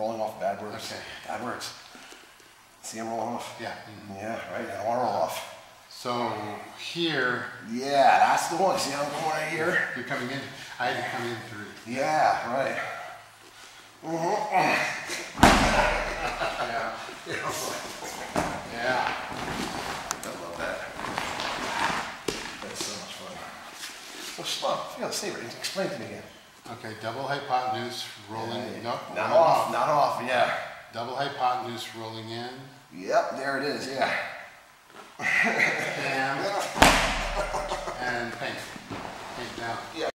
rolling off bad words. Okay. Bad words. See them rolling off? Yeah. Yeah, right. I don't want to roll off. So here, Yeah, that's the one. See how I'm going right here? you're coming in. I had to come in through. Yeah, right. Yeah. Yeah. I love that. That's so much fun. So slow. You gotta save it. Explain it to me again. Okay, double hypotenuse rolling. No, Not off. Not off. Yeah. Double hypotenuse rolling in. Yep. There it is. Yeah. Cam. And paint. Paint down. Yeah.